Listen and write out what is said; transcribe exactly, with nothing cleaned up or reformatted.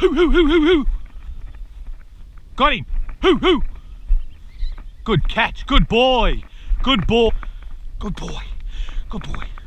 Hoo, hoo, hoo, hoo, hoo. Got him. Hoo, hoo. Good catch. Good boy. Good boy. Good boy. Good boy.